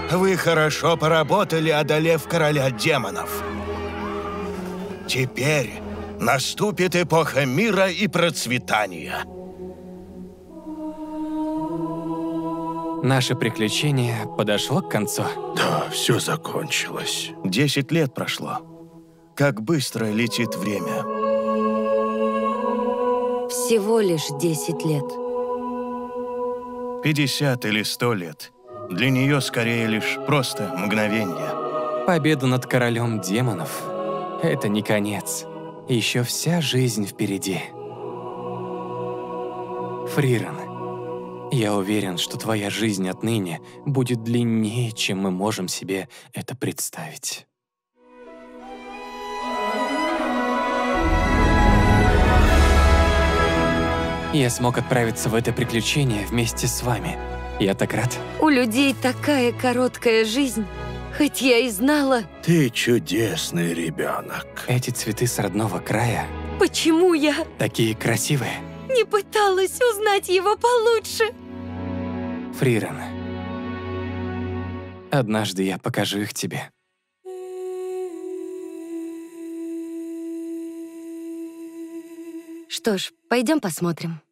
Вы хорошо поработали, одолев короля демонов. Теперь наступит эпоха мира и процветания. Наше приключение подошло к концу. Да, все закончилось. 10 лет прошло. Как быстро летит время. Всего лишь 10 лет. 50 или 100 лет. Для нее скорее лишь просто мгновение. Победа над королем демонов — это не конец. Еще вся жизнь впереди. Фриран, я уверен, что твоя жизнь отныне будет длиннее, чем мы можем себе это представить. Я смог отправиться в это приключение вместе с вами. Я так рад. У людей такая короткая жизнь. Хоть я и знала, Ты чудесный ребенок. Эти цветы с родного края почему я такие красивые. не пыталась узнать его получше. Фриран, однажды я покажу их тебе. Что ж, пойдем посмотрим.